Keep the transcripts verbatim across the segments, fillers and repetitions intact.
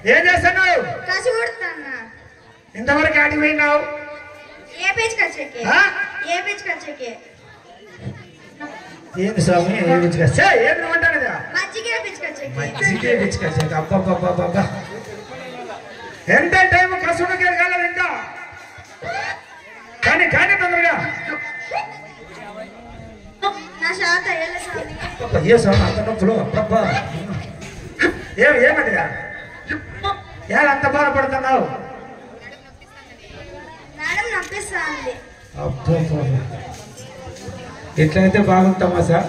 ఏం చేస్తున్నావు? కసి కొడుతున్నా. ఇంతవరకు ఆడికి పోయినావు? ఏ పేజ్ కచ్చేకి? ఏ పేజ్ కచ్చేకి? ఏంది స్వామి ఏ పేజ్ కచ్చే? ఏం నువ్వంటావు కదా? మజ్జిగే పేజ్ కచ్చేకి. మజ్జిగే పేజ్ కచ్చేకి. అబ్బబ్బబ్బబ్బబ్బా. ఎంత టైం కసుడుకి వెళ్ళాలి ఇంకా? కానీ కానీ తొందరగా. నా శాత ఏల స్వామి. ఏ స్వామి అంత నొప్పులు? అబ్బబ్బా. ఏం ఏమడిగా? ఏం అంత బాధపడుతున్నావు? మేడం నొప్పిస్తుంది. అబ్బో ఎట్లయితే బాగుంటామా సార్?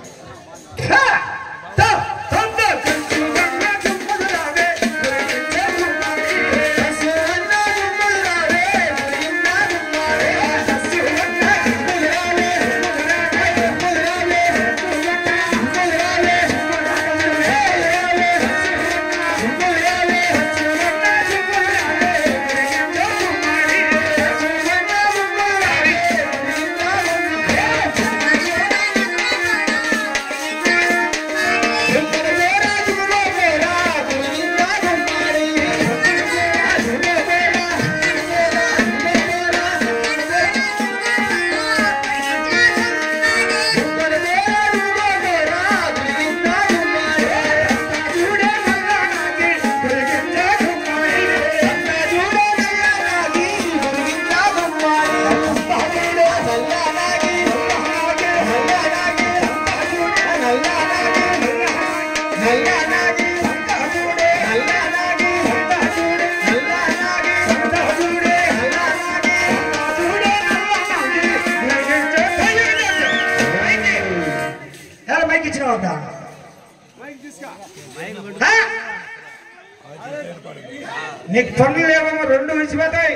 నీకు పనులు లేవమ్మా, రెండు విడిచిపోతాయి.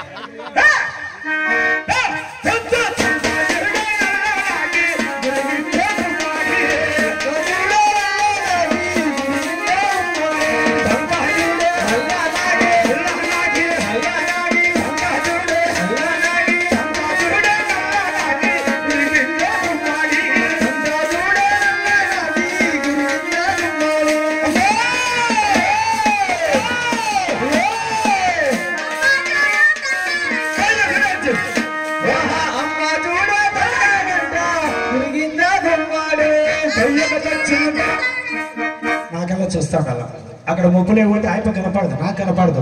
నాకల్లా చూస్తాడు అలా. అక్కడ ముగ్గులు ఏమిటి ఆయన కనపడదు, నాకు కనపడదు.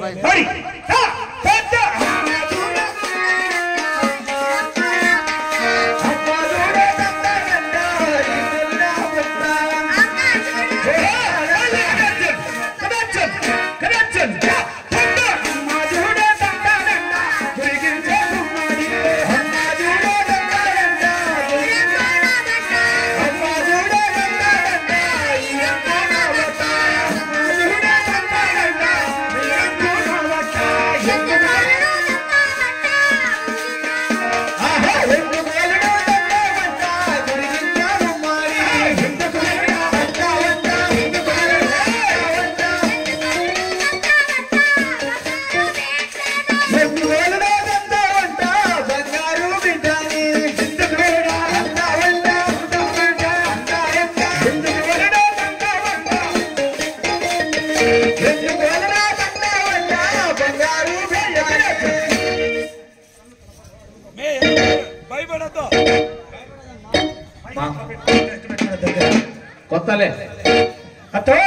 కొత్తలే అతో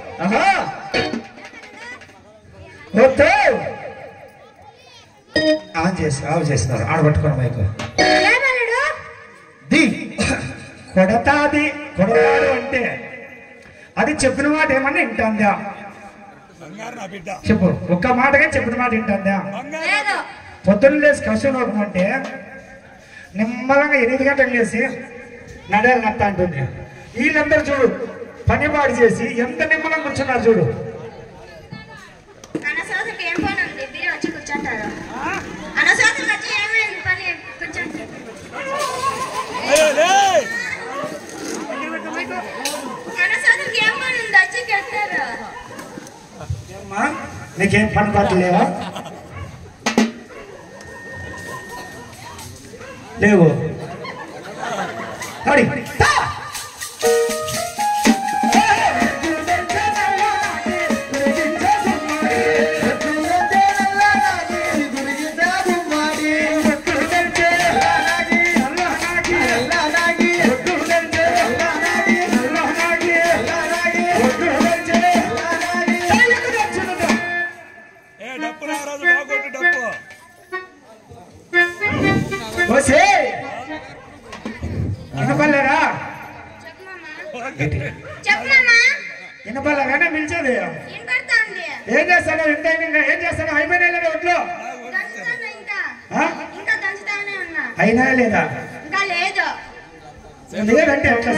ఆన్ చేసి ఆఫ్ చేస్తున్నారు. ఆడబట్టుకోండి మైకు. ది కొడతాది కొడతాడు అంటే అది చెప్పిన మాట ఏమన్నా వింటుందా? చెప్పు, ఒక్క మాటగా చెప్పిన మాట వింటుందా? పొద్దున్న లేసి కష్టం అంటే నిమ్మలంగా ఎనిమిది గంటలకు లేసి నడాలి నత్త అంటుంది. వీళ్ళందరూ చూడు పని పాడు చేసి ఎంత నిమ్మలంగా కూర్చున్నారు చూడు. నీకేం పని పట్టలేవా? లేవు వినపడలేరా? వినపడలేగానే పిలిచేది. ఏం చేస్తాను? ఎంత ఏం చేస్తాను? అయిపోయినా లేదా ఒట్లు? అయినా లేదా? లేదంటే ఎట్లా?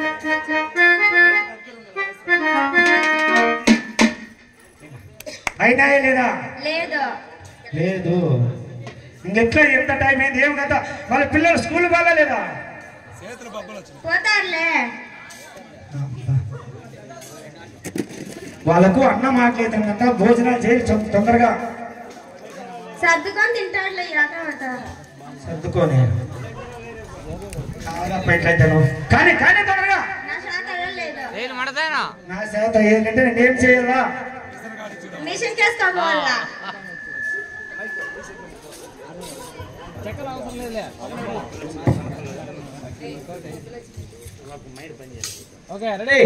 అయినా లేదా? లేదు. ఇంకెట్లా? ఎంత టైం అయింది? ఏం కదా వాళ్ళ పిల్లలు స్కూల్ బాగా లేదా? వాళ్ళకు అన్నం ఆకలితుందంట, భోజనాలు చేయి తొందరగా. సర్దుకొని తింటాడులే. సర్దుకొని ఎట్లయితాను కానీ కానీ తొందరగా. నా చేత ఏంటంటే నేనేం చేయాలా? మిషన్ చేసుకోవాలా? Okay ready.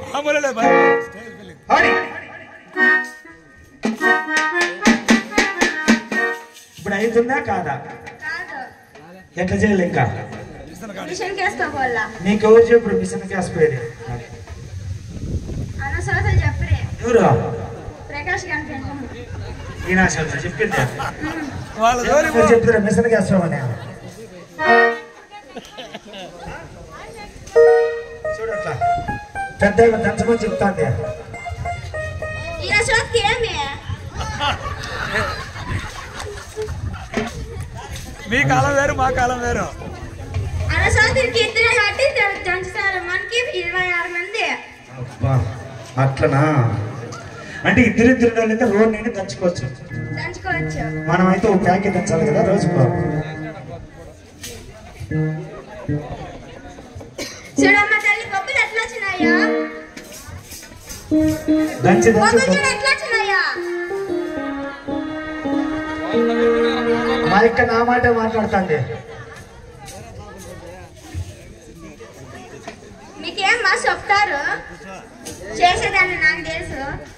ఇప్పుడు అవుతుందా కాదా? ఎట్లా చేయాలి? ఇంకా మిషన్ చేసుకోవాలా? నీకు ఎవరు చెప్పు మిషన్ కేసిపోయేది? చెప్పరే ఎవరు? ప్రకాష్ గారి ఈనాశ చెప్పింది. చెప్తారా మిషన్ కేస్తామని? చూడట్లా పెద్ద దంచమని చెప్తాంది. మీ కాలం వేరు, మా కాలం వేరు. మనకి ఇరవై ఆరు మంది. అట్లనా? అంటే ఇద్దరిద్దరు అయితే రోజు నేను దంచుకోవచ్చు. దంచుకోవచ్చు. మనం అయితే ఒక ప్యాకెట్ దంచాలి కదా రోజుకో. చూడమ్మ తల్లి పప్పులు ఎట్లా వచ్చినాయా? దంచి దంచి ఎట్లా వచ్చినాయా? మా ఇక్కడ నా మాట మాట్లాడుతుంది. మీకేం మా చెప్తారు చేసేదాన్ని నాకు తెలుసు.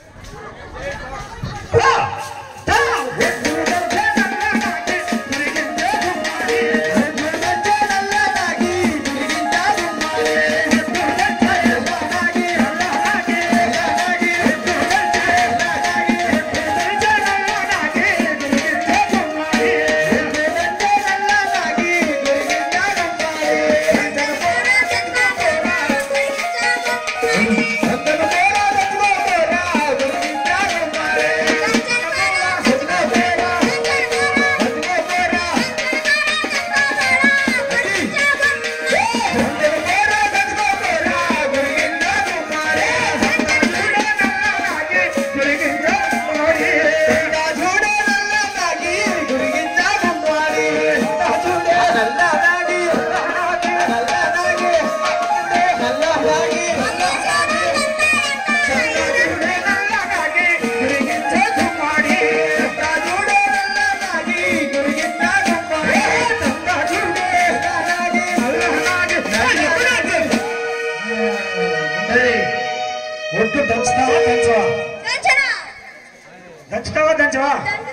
దంచుతావా దంచవా?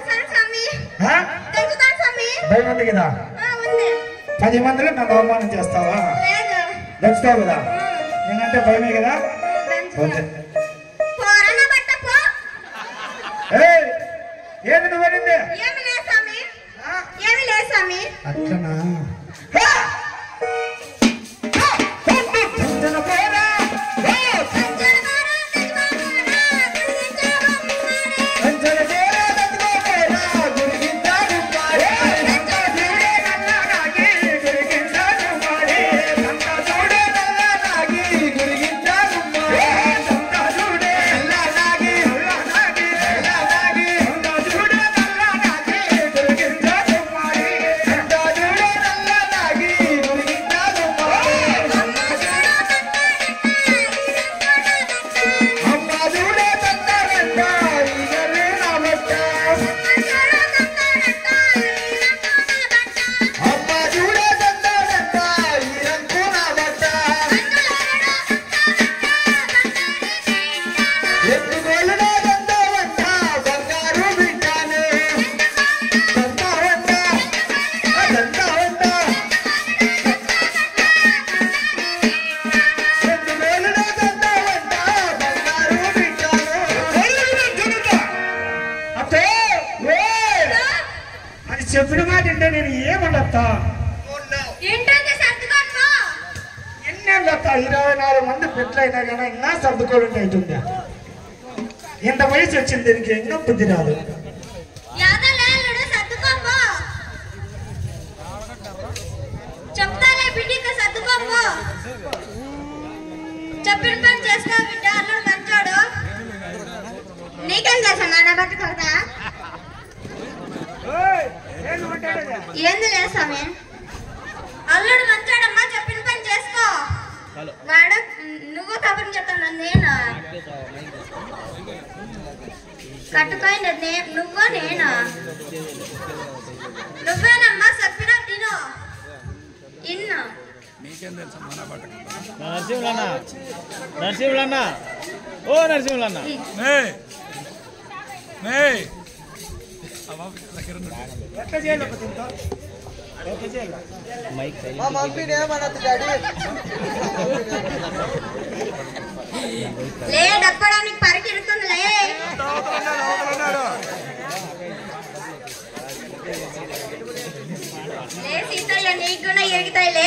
భయం ఉంది కదా? పది మందిలో నన్ను అవమానం చేస్తావా? దంచుతావు కదా? నేనంటే భయమే కదా? ఏమి నువ్వు అనింది? అట్లనా? ఇరవై నాలుగు మంది పెట్లయినా కానీ ఇంకా సర్దుకోవడం అవుతుంది. ఇంత వయసు వచ్చింది దీనికి ఇంకా బుద్ధి రాదు. చెప్తానే బిడ్డకి సర్దుకోము, చెప్పిన పని చేసుకో బిడ్డ. అల్లుడు మంచోడు, నీకేం తెలుసా నాన్న బతుకోతా? ఏంది లేసామే? అల్లుడు మంచోడమ్మా, చెప్పిన పని చేసుకో. వాడు నువ్వు కబుర్ని చెప్తాను, నేను కట్టుకోయింది నువ్వు నేను నువ్వేనమ్మా చెప్పినా తిను ఇన్ను. నరసింహులన్న నరసింహులన్న ఓ నరసింహులన్న లే డప్పడానికి పరికిడుతుంది లే. లే సీతయ్య నీకు కూడా ఎగుతాయిలే.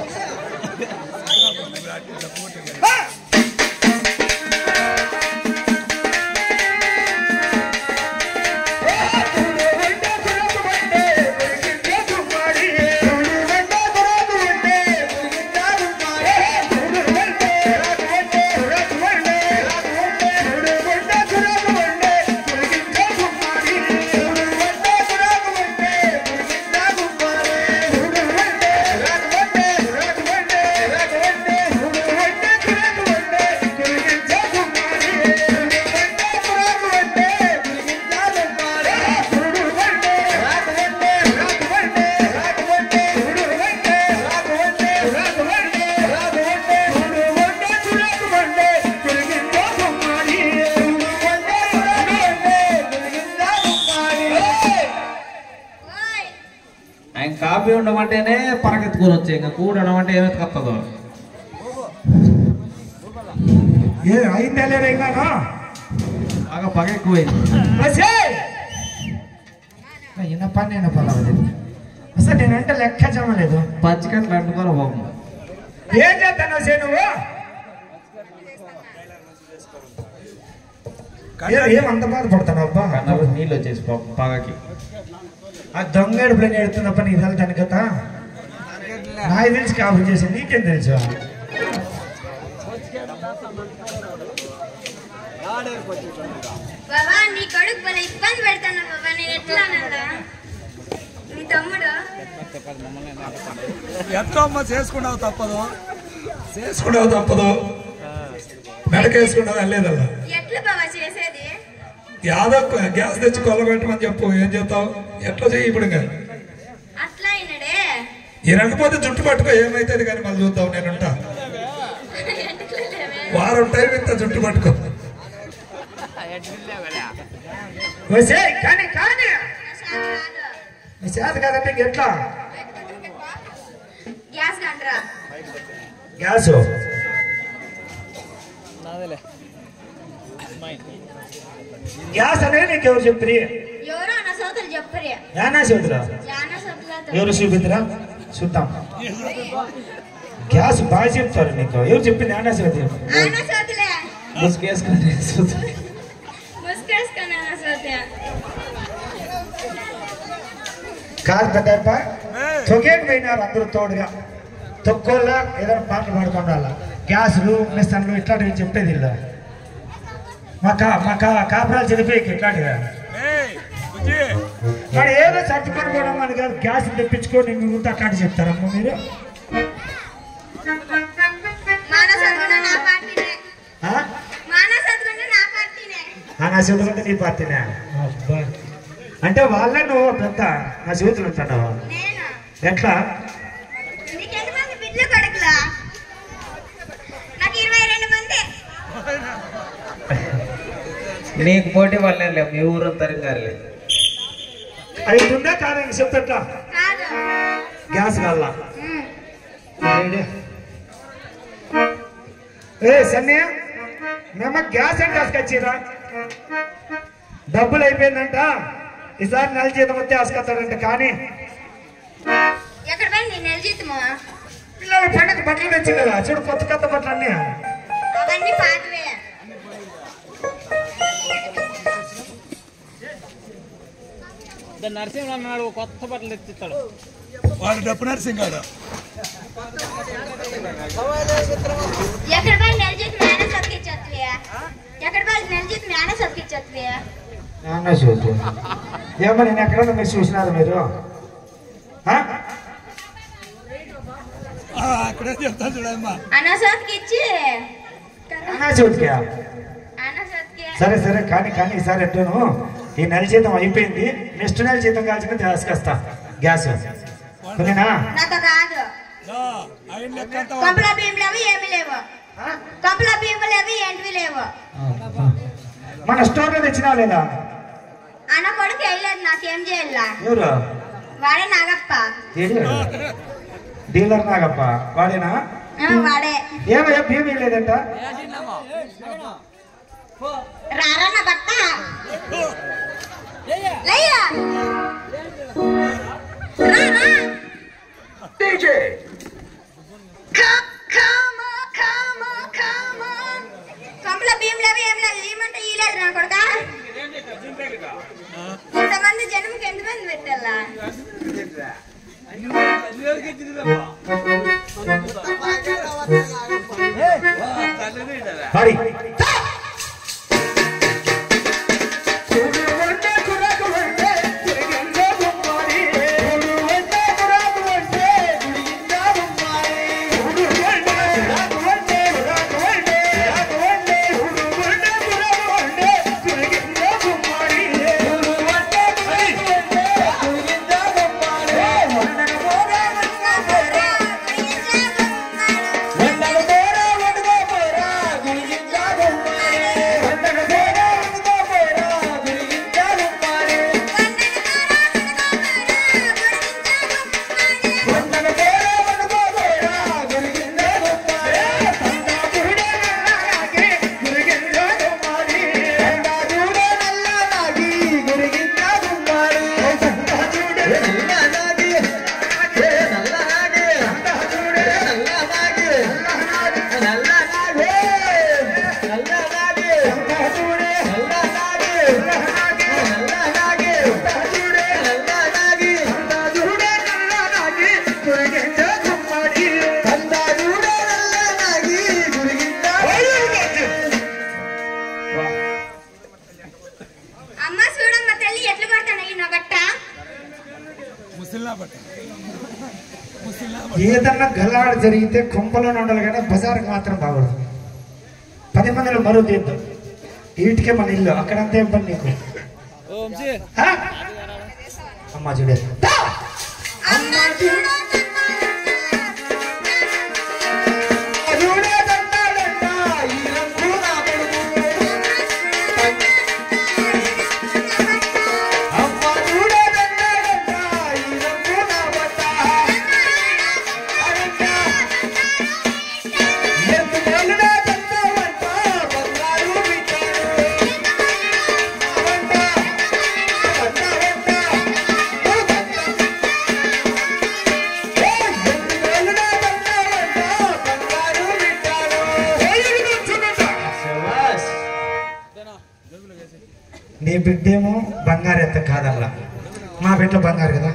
ఆయన కాఫీ ఉండమంటేనే పరగెత్తుకొని వచ్చాయి, ఇంకా కూడడం అంటే ఏమెత్తుకొస్తుందో. ఏ అయిందా లేదా ఇంకా బాగా పగ ఎక్కువైంది. ఈయన పని అయిన పర్వాలేదు. అసలు నేనంటే లెక్క జమలేదు. పచ్చికట్లు అంటుకోరా బాబు. ఏం చేస్తాను సే నువ్వు? ఏమంత బాధపడతాను అబ్బా. కన్నాలు నీళ్ళు వచ్చేసి పగకి ఆ దొంగ ఎడుపులని ఎడుతున్న పని ఇది వెళ్తాను కదా. నాకు తెలిసి కాపు చేసి నీకేం తెలుసు? బాబా నీ కొడుకు భలే ఇబ్బంది పెడతాను బాబా. నేను ఎట్లా అన్నా నీ తమ్ముడు ఎట్లా అమ్మ చేసుకున్నావు తప్పదు, చేసుకున్నావు తప్పదు, మెడకేసుకున్నావు వెళ్ళేదల్లా. ఎట్లా బాబా చేసేది? యాదో గ్యాస్ తెచ్చి కొల్లబెట్టమని చెప్పు. ఏం చేస్తావు? ఎట్లా చెయ్యి ఇప్పుడు? అట్లా అయినాడే ఈ రంగపోతే జుట్టు పట్టుకో, ఏమైతుంది కానీ మళ్ళీ చూద్దాం. నేనుంటా, వారం టైం ఇంత జుట్టు పట్టుకో. కానీ కానీ చేత కదంటే ఎట్లా? గ్యాస్ కంట్రా గ్యాస్ గ్యాస్ అనేది నీకు ఎవరు చెప్పి? ఎవరో నా సోదరు చెప్పరే. యానా సోదరా? యానా సోదరులతో ఎవరు చూపిద్దరా? చూద్దాం. గ్యాస్ బాగా చెప్తారు నీకు. ఎవరు చెప్పింది? యానా సోదరు. ఆనా సోదరులే ముసుకేసుకొని ముసుకేసుకొని ఆనా సోదరు. కాదు పెద్దప్ప, తొగేకి పోయినారు అందరూ తోడుగా. తొక్కోళ్ళ ఏదైనా పాటలు పాడుకోండాల. గ్యాసులు మిషన్లు ఇట్లాంటివి చెప్పేది ఇల్లు. మా కా మా కా కాపురాలు చదివేకి ఇట్లాంటివి మరి ఏదో చర్చుకొని పోవడం అని కాదు. గ్యాస్ తెప్పించుకొని మిగులుతా అట్లాంటి చెప్తారమ్మా మీరు? నా చేతులు నీ పార్టీనే అంటే వాళ్ళే నువ్వు పెద్ద నా చేతులు ఉంటున్నావా? ఎట్లా? నీకు పోటీ వాళ్ళే లేవు, మీ ఊరు తరిగారులే. ఐదు ఉందా కాదు? ఇంక చెప్తా. గ్యాస్ కల్లా ఏ సన్నయ్య మేము గ్యాస్ అంటే ఆసుకొచ్చిరా? డబ్బులు అయిపోయిందంట. ఈసారి నెల జీతం వస్తే ఆసుకొస్తాడంట. కానీ పిల్లల పండుగ బట్టలు తెచ్చి కదా చూడు కొత్త కొత్త బట్టలు అన్నీ అవన్నీ పాతవే. నరసింహ అన్నాడు కొత్త బట్టలు తెచ్చిస్తాడు వాడు డప్పు నరసింహ గారు ఎక్కడ పోయి నెలజీత్ మేనే సబ్కిచ్చత్వే ఎక్కడ పోయి నెలజీత్ మేనే సబ్కిచ్చత్వే నాన్న చూద్దు ఏమో నేను ఎక్కడన్నా మీరు చూసినారు మీరు అక్కడే చెప్తాను చూడమ్మా అన్న సబ్కిచ్చి అన్నా చూద్దుకే అన్న సబ్కి సరే సరే కానీ కానీ ఈసారి ఎట్టాను ఈ నెల జీతం అయిపోయింది నెక్స్ట్ నెల జీతం కాల్చిన తీసుకొస్తా గ్యాస్ ఓకేనా నాతో కాదు కంపల బియ్యం లేవు ఏమీ లేవు కంపల బియ్యం లేవు ఏంటివి లేవు మన స్టోర్ లో తెచ్చినా లేదా అన్న కొడుకు వెళ్ళలేదు నాకేం చేయాల ఎవరు వాడే నాగప్ప డీలర్ నాగప్ప వాడేనా వాడే ఏమయ్యా బియ్యం లేదంట రారన్న బట్ట లేయా రా రా డీజే కమ్ కమ్ కమ్ కంపల బియ్యం లేవు ఏం లేదు ఏమంటే ఈ లేదు నా కొడుకా ఇంతమంది జన్మకి ఎంతమంది పెట్టాలా హరి ఏదన్నా గల్లాడ జరిగితే కొంపలో ఉండాలి కానీ బజార్కి మాత్రం బాగూడదు. పది మందిలో మరో తీద్దాం వీటికే మన ఇల్లు అక్కడంతా ఏం పని నీకు అమ్మా చూడే నీ బిడ్డేమో బంగారు ఎత్త కాదల్లా మా బిడ్డ బంగారు కదా.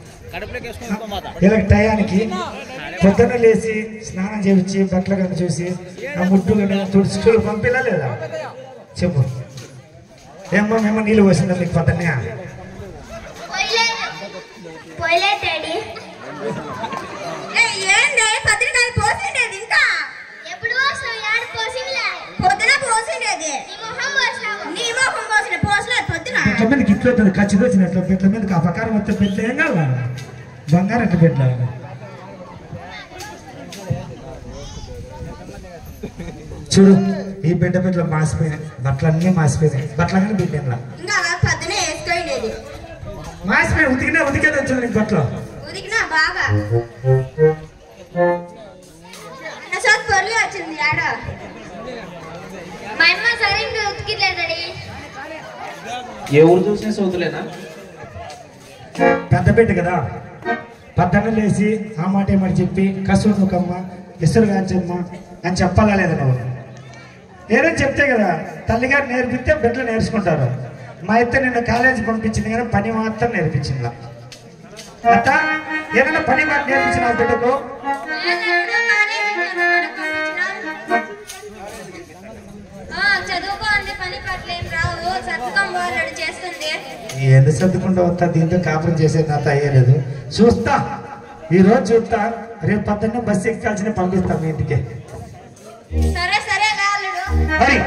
ఇలా టయానికి పొద్దున్న లేచి స్నానం చేయించి బట్టలు కనుక చూసి ఆ ముడ్డు తుడుచుకొని పంపిలా లేదా చెప్పు ఏమో మేము నీళ్ళు పోసిందా మీకు పొద్దున్నే పెట్ల మీద గిట్లు వస్తుంది ఖచ్చితంగా వచ్చినట్లు పెట్ల మీద ఆ ప్రకారం వస్తే పెట్ల ఏం కావాలా బంగారు అట్లా పెట్ల చూడు ఈ బిడ్డ పెట్ల మాసిపోయినాయి బట్టలు అన్నీ మాసిపోయినాయి బట్టలు అన్నీ బిడ్డలా మాసిపోయి ఉతికినా ఉతికేది వచ్చింది నీకు బట్టలు ఏ ఊరు చూసిన సోతులేనా పెద్ద బిడ్డ కదా పద్దన్న లేచి ఆ మాట ఏమని చెప్పి కసురుకమ్మ ఇసురు కాంచమ్మ అని చెప్పాలా లేదా నువ్వు? ఏదని చెప్తే కదా తల్లిగారు నేర్పిస్తే బిడ్డలు నేర్చుకుంటారు. మా ఇద్దరు నిన్ను కాలేజీ పంపించింది కానీ పని మాత్రం నేర్పించిందా? అత్త ఏదైనా పని మాట నేర్పించిన బిడ్డకు చదువుకో అంటే పని పట్ల ఏం రావు, సర్దుకం వాళ్ళు చేస్తుంది. ఎందుకు సర్దుకుంటూ వస్తా? దీంతో కాపురం చేసేది నాతో అయ్యలేదు. చూస్తా, ఈ రోజు చూస్తా, రేపు పొద్దున్నే బస్సు ఎక్కాల్సిన పంపిస్తాం మీ ఇంటికి. సరే సరే మరి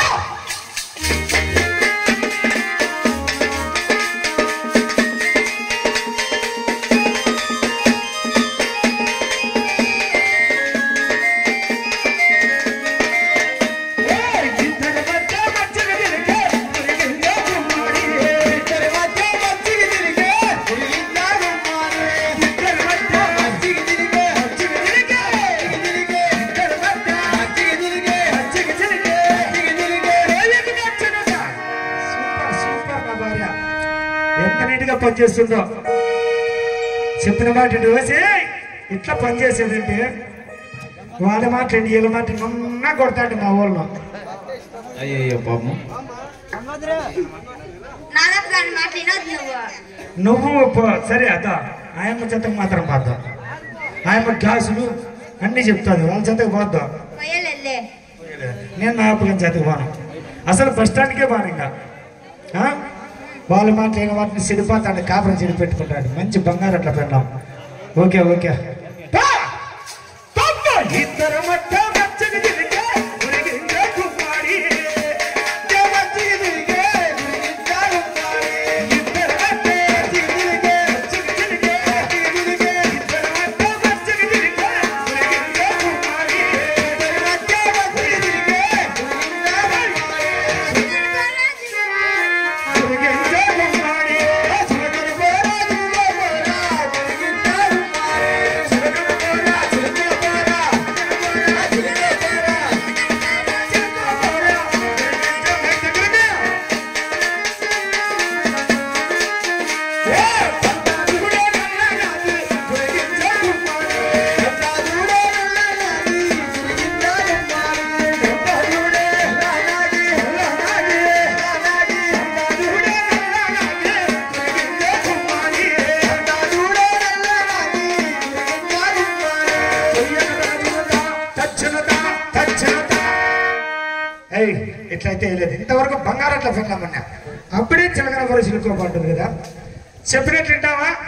ఎంత నీట్గా పనిచేస్తుందో చెప్పిన మాట వేసి ఇట్లా పనిచేసేదంటే వాళ్ళ మాట్లాడి వీళ్ళ మాట నన్నా కొడతాడు మా ఊళ్ళో. అయ్యో పాపం నువ్వు సరే అద ఆయమ్మ చెత్తకు మాత్రం పోద్దాం. ఆయమ్మ క్లాసులు అన్ని చెప్తాను, వాళ్ళ చెత్తకు పోద్దాం. నేను నా అప్పుడు చెత్తకు పోను, అసలు బస్ స్టాండ్కే పోను. ఇంకా వాళ్ళు మాట్లాడిన వాటిని చెడిపోతాడు, కాపురం చెడి పెట్టుకుంటాడు. మంచి బంగారు అట్లా పెడదాం. ఓకే ఓకే ఇట్లయితే లేదు. ఇంతవరకు బంగారం అట్లా పెట్టామన్నా అప్పుడే చిలకన కూడా చిలుకోబడుతుంది కదా. చెప్పినట్టు వింటావా?